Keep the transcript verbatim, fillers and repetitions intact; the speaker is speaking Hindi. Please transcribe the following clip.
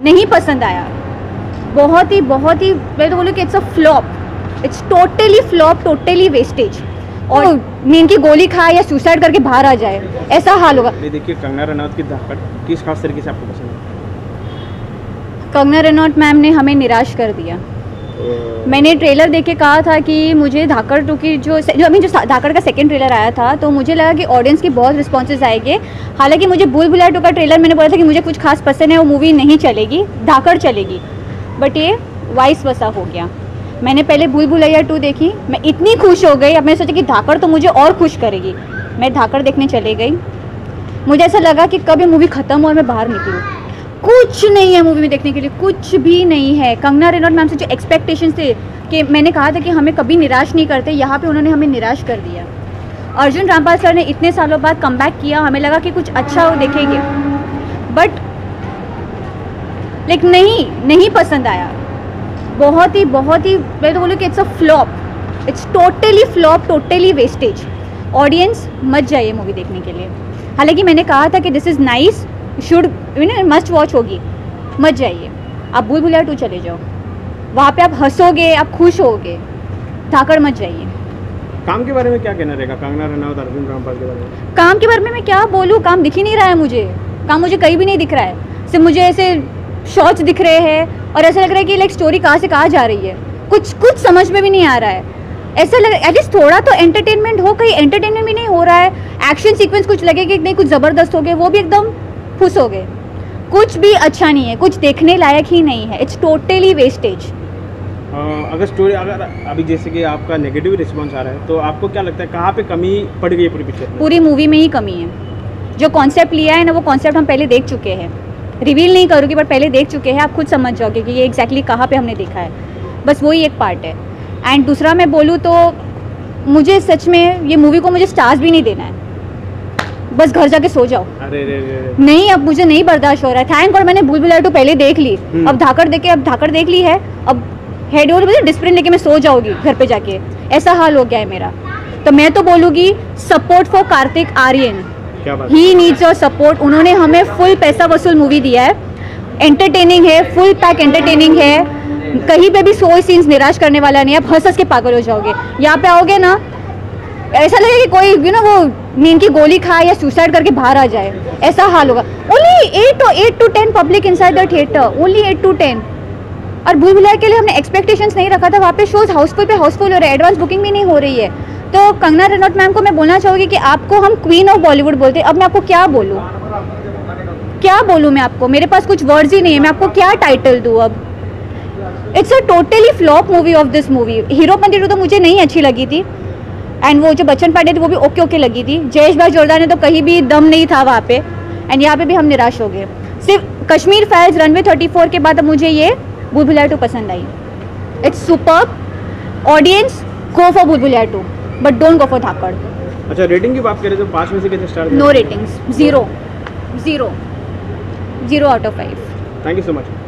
नहीं पसंद आया, बहुत ही बहुत ही मैं तो बोलूँ कि it's a flop, it's totally flop, totally wastage. और नींद की गोली खाए या सुसाइड करके बाहर आ जाए, ऐसा हाल होगा। देखिए कंगना रनौत की धाकड़ किस खास तरीके से आपको पसंद है? कंगना रनौत मैम ने हमें निराश कर दिया। मैंने ट्रेलर देख के कहा था कि मुझे धाकड़ टू की जो जो अभी जो धाकड़ का सेकंड ट्रेलर आया था तो मुझे लगा कि ऑडियंस की बहुत रिस्पॉन्सेज आएंगे। हालांकि मुझे भूल भुलैया टू का ट्रेलर मैंने बोला था कि मुझे कुछ खास पसंद है, वो मूवी नहीं चलेगी, धाकड़ चलेगी, बट ये वाइस वसा हो गया। मैंने पहले भूल भुलैया टू देखी, मैं इतनी खुश हो गई, अब मैंने सोचा कि धाकड़ तो मुझे और खुश करेगी। मैं धाकड़ देखने चले गई, मुझे ऐसा लगा कि कब ये मूवी ख़त्म हो और मैं बाहर निकलूँ। कुछ नहीं है मूवी में देखने के लिए, कुछ भी नहीं है। कंगना रनौत मैम से जो एक्सपेक्टेशंस थे कि मैंने कहा था कि हमें कभी निराश नहीं करते, यहाँ पे उन्होंने हमें निराश कर दिया। अर्जुन रामपाल सर ने इतने सालों बाद कमबैक किया, हमें लगा कि कुछ अच्छा वो देखेंगे, बट लेकिन नहीं नहीं पसंद आया। बहुत ही बहुत ही मैं तो बोलूँ कि it's a flop, it's totally flop, totally wastage. Audience मत जाइए मूवी देखने के लिए। हालांकि मैंने कहा था कि this is nice, should you know must watch होगी, मत जाइए। आप भूल भुलैया टू चले जाओ, वहाँ पे आप हंसोगे, आप खुश होगे। धाकड़ मत जाइए। काम के बारे में क्या कहना रहेगा कंगना रनौत अर्जुन रामपाल के बारे में? काम के बारे में मैं क्या बोलूँ, काम दिख ही नहीं रहा है मुझे, काम मुझे कहीं भी नहीं दिख रहा है। सिर्फ मुझे ऐसे शॉर्ट्स दिख रहे हैं और ऐसा लग रहा है कि लाइक स्टोरी कहाँ से कहाँ जा रही है, कुछ कुछ समझ में भी नहीं आ रहा है। ऐसा लग एटलीस्ट थोड़ा तो एंटरटेनमेंट हो, कहीं एंटरटेनमेंट भी नहीं हो रहा है। एक्शन सीक्वेंस कुछ लगे कि नहीं कुछ ज़बरदस्त हो गए, वो भी एकदम खुश हो गए। कुछ भी अच्छा नहीं है, कुछ देखने लायक ही नहीं है, इट्स टोटली वेस्टेज। अगर स्टोरी अगर अभी जैसे कि आपका नेगेटिव रिस्पॉन्स आ रहा है तो आपको क्या लगता है कहाँ पे कमी पड़ गई है पूरी पिक्चर में? पूरी मूवी में ही कमी है। जो कॉन्सेप्ट लिया है ना, वो कॉन्सेप्ट हम पहले देख चुके हैं, रिवील नहीं करूँगी पर पहले देख चुके हैं, आप खुद समझ जाओगे कि ये एग्जैक्टली कहाँ पे हमने देखा है। बस वही एक पार्ट है। एंड दूसरा मैं बोलूँ तो मुझे सच में ये मूवी को मुझे स्टार्स भी नहीं देना है, बस घर जाके सो जाओ। अरे रे रे। नहीं, अब मुझे नहीं बर्दाश्त हो रहा है। थैंक गॉड मैंने भूल भुलैया टू पहले देख ली, अब धाकड़ देख के अब धाकड़ देख ली है, अब हेड और मुझे डिस्प्लिन लेके मैं सो जाऊंगी घर पे जाके, ऐसा हाल हो गया है मेरा। तो मैं तो बोलूँगी support for Kartik Aaryan, he needs your support. उन्होंने हमें फुल पैसा वसूल मूवी दिया है, एंटरटेनिंग है, फुल पैक एंटरटेनिंग है, कहीं पे भी कोई सीन्स निराश करने वाला नहीं है। आप हंस हंस के पागल हो जाओगे। यहाँ पे आओगे ना ऐसा लगेगा कि कोई यू नो वो नींद की गोली खाए या सुसाइड करके बाहर आ जाए, ऐसा हाल होगा। Only eight eight to ten public inside the theatre, only eight to ten. और भूल भुलैया के लिए हमने एक्सपेक्टेशंस नहीं रखा था, वहाँ पे शोज हाउसफुल पे हाउसफुल हो रहे हैं, एडवांस बुकिंग भी नहीं हो रही है। तो कंगना रनौत मैम को मैं बोलना चाहूँगी कि आपको हम क्वीन ऑफ बॉलीवुड बोलते हैं। अब मैं आपको क्या बोलूँ, क्या बोलूँ मैं आपको, मेरे पास कुछ वर्ड्स ही नहीं है, मैं आपको क्या टाइटल दूँ अब। It's a totally flop movie of this movie. Heropanti two तो मुझे नहीं अच्छी लगी थी, एंड वो जो बच्चन पांडे थी वो भी ओके ओके लगी थी। जयेश भाई जोरदार ने तो कहीं भी दम नहीं था वहाँ पे, एंड यहाँ पे भी हम निराश हो गए। सिर्फ Kashmir files, runway thirty four के बाद मुझे ये भूल भुलैया टू पसंद आई। It's superb. Audience go for Bhool Bhulaiyaa two, but don't go for Dhaakad. अच्छा, रेटिंग की बात करें तो पाँच में से कितने star? No ratings, zero zero zero out of five. Thank you so much.